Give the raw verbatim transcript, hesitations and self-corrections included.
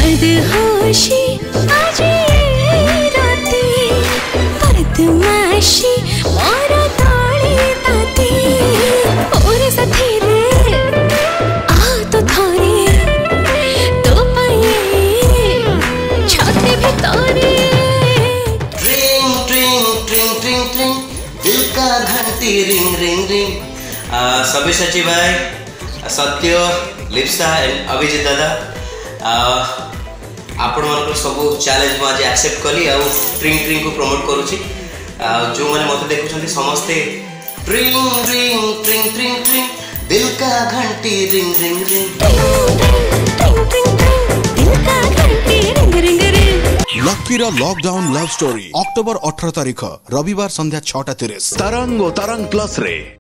मदहोशी आज ये राती बदमाशी और ताली ताती और साथी रे आ तो थोड़ी तो पाए छाती भी तोरी ट्रिंग ट्रिंग ट्रिंग ट्रिंग ट्रिंग दिल का घंटी रिंग रिंग रिंग। सभी सचिव भाई, सत्य, लिप्सा एंड अभिजीत दादा, आपण मान सब चैलेंज मुझे एक्सेप्ट कली आ ट्रिंग ट्रिंग को प्रमोट करुच्ची। जो मैंने मत देखुं समस्ते ट्रिंग रिंग ट्रिंग ट्रिंग ट्रिंग दिल का घंटी ring ring ring. Lucky lockdown love story October अठारह तारीख रविवार संध्या छटा तीस तरंग और तरंग प्लस रे।